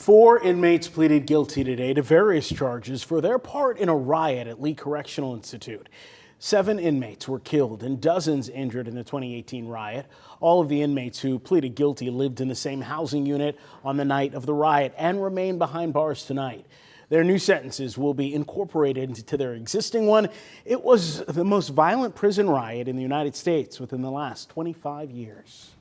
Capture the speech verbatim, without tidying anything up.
Four inmates pleaded guilty today to various charges for their part in a riot at Lee Correctional Institute. Seven inmates were killed and dozens injured in the twenty eighteen riot. All of the inmates who pleaded guilty lived in the same housing unit on the night of the riot and remain behind bars tonight. Their new sentences will be incorporated into their existing one. It was the most violent prison riot in the United States within the last twenty-five years.